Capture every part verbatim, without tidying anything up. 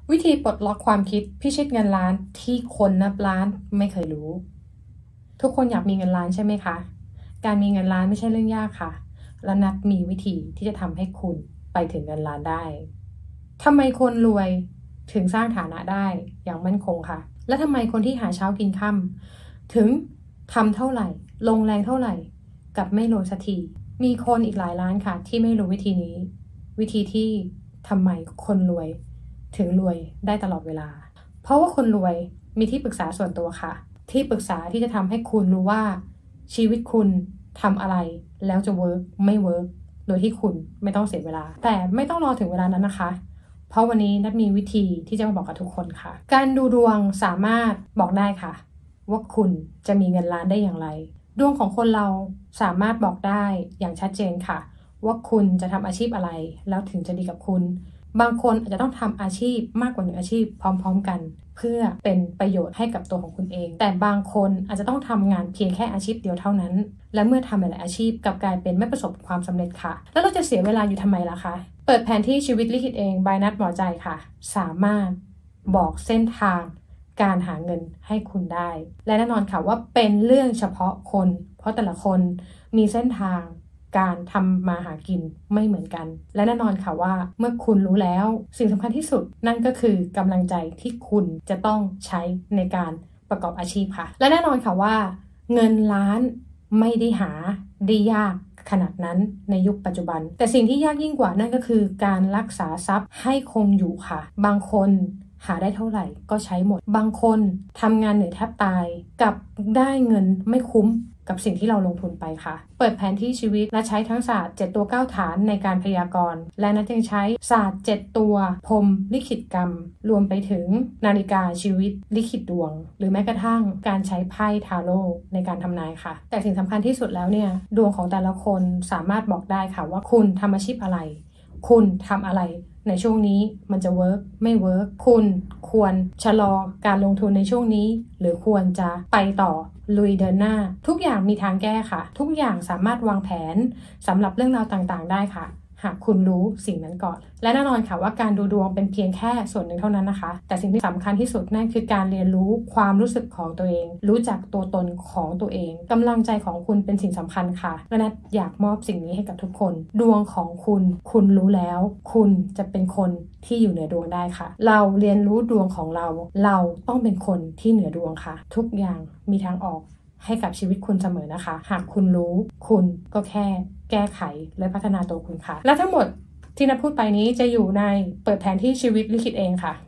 วิธีปลดล็อกความคิดพิชิตเงินล้านที่คนนับล้านไม่เคยรู้ทุกคนอยากมีเงินล้านใช่ไหมคะการมีเงินล้านไม่ใช่เรื่องยากค่ะและนัดมีวิธีที่จะทำให้คุณไปถึงเงินล้านได้ทำไมคนรวยถึงสร้างฐานะได้อย่างมั่นคงค่ะและทำไมคนที่หาเช้ากินค่ำถึงทำเท่าไหร่ลงแรงเท่าไหร่กับไม่รวยสักทีมีคนอีกหลายล้านค่ะที่ไม่รู้วิธีนี้วิธีที่ทำไมคนรวยถึงรวยได้ตลอดเวลาเพราะว่าคนรวยมีที่ปรึกษาส่วนตัวค่ะที่ปรึกษาที่จะทำให้คุณรู้ว่าชีวิตคุณทำอะไรแล้วจะเวิร์กไม่เวิร์กโดยที่คุณไม่ต้องเสียเวลาแต่ไม่ต้องรอถึงเวลานั้นนะคะเพราะวันนี้นัดมีวิธีที่จะมาบอกกับทุกคนค่ะการดูดวงสามารถบอกได้ค่ะว่าคุณจะมีเงินล้านได้อย่างไรดวงของคนเราสามารถบอกได้อย่างชัดเจนค่ะว่าคุณจะทำอาชีพอะไรแล้วถึงจะดีกับคุณบางคนอาจจะต้องทำอาชีพมากกว่าหนึ่งอาชีพพร้อมๆกันเพื่อเป็นประโยชน์ให้กับตัวของคุณเองแต่บางคนอาจจะต้องทำงานเพียงแค่อาชีพเดียวเท่านั้นและเมื่อทำหลายอาชีพกลับกลายเป็นไม่ประสบความสำเร็จค่ะแล้วเราจะเสียเวลาอยู่ทำไมล่ะคะเปิดแผนที่ชีวิตลิขิตเองบายนัดหมอใจค่ะสามารถบอกเส้นทางการหาเงินให้คุณได้และแน่นอนค่ะว่าเป็นเรื่องเฉพาะคนเพราะแต่ละคนมีเส้นทางการทำมาหากินไม่เหมือนกันและแน่นอนค่ะว่าเมื่อคุณรู้แล้วสิ่งสำคัญที่สุดนั่นก็คือกำลังใจที่คุณจะต้องใช้ในการประกอบอาชีพค่ะและแน่นอนค่ะว่าเงินล้านไม่ได้หาได้ยากขนาดนั้นในยุคปัจจุบันแต่สิ่งที่ยากยิ่งกว่านั่นก็คือการรักษาทรัพย์ให้คงอยู่ค่ะบางคนหาได้เท่าไหร่ก็ใช้หมดบางคนทำงานเหนื่อยแทบตายกับได้เงินไม่คุ้มกับสิ่งที่เราลงทุนไปค่ะเปิดแผนที่ชีวิตและใช้ทั้งศาสตร์เจ็ดตัวเก้าฐานในการพยากรณ์และนัดยังใช้ศาสตร์เจ็ดตัวพรหมลิขิตกรรมรวมไปถึงนาฬิกาชีวิตลิขิตดวงหรือแม้กระทั่งการใช้ไพ่ทาโร่ในการทำนายค่ะแต่สิ่งสำคัญที่สุดแล้วเนี่ยดวงของแต่ละคนสามารถบอกได้ค่ะว่าคุณทำอาชีพอะไรคุณทำอะไรในช่วงนี้มันจะเวิร์กไม่เวิร์กคุณควรชะลอการลงทุนในช่วงนี้หรือควรจะไปต่อลุยเดินหน้าทุกอย่างมีทางแก้ค่ะทุกอย่างสามารถวางแผนสำหรับเรื่องราวต่างๆได้ค่ะหากคุณรู้สิ่งนั้นก่อนและแน่นอนค่ะว่าการดูดวงเป็นเพียงแค่ส่วนหนึ่งเท่านั้นนะคะแต่สิ่งที่สำคัญที่สุดนั่นคือการเรียนรู้ความรู้สึกของตัวเองรู้จักตัวตนของตัวเองกำลังใจของคุณเป็นสิ่งสำคัญค่ะและนัทอยากมอบสิ่งนี้ให้กับทุกคนดวงของคุณคุณรู้แล้วคุณจะเป็นคนที่อยู่เหนือดวงได้ค่ะเราเรียนรู้ดวงของเราเราต้องเป็นคนที่เหนือดวงค่ะทุกอย่างมีทางออกให้กับชีวิตคุณเสมอนะคะหากคุณรู้คุณก็แค่แก้ไขและพัฒนาตัวคุณค่ะและทั้งหมดที่นัทพูดไปนี้จะอยู่ในเปิดแผนที่ชีวิตลิขิตเองค่ะ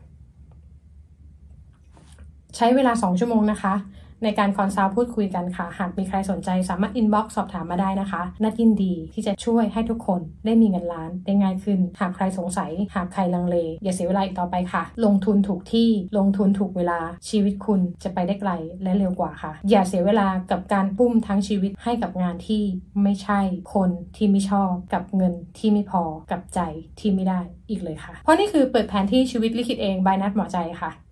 ใช้เวลาสองชั่วโมงนะคะในการคอนซัลท์พูดคุยกันค่ะหากมีใครสนใจสามารถอินบ็อกซ์สอบถามมาได้นะคะนัดยินดีที่จะช่วยให้ทุกคนได้มีเงินล้านได้ง่ายขึ้นหากใครสงสัยหากใครลังเลอย่าเสียเวลาอีกต่อไปค่ะลงทุนถูกที่ลงทุนถูกเวลาชีวิตคุณจะไปได้ไกลและเร็วกว่าค่ะอย่าเสียเวลากับการปุ้มทั้งชีวิตให้กับงานที่ไม่ใช่คนที่ไม่ชอบกับเงินที่ไม่พอกับใจที่ไม่ได้อีกเลยค่ะเพราะนี่คือเปิดแผนที่ชีวิตลิขิตเองบายนัดหมอใจค่ะ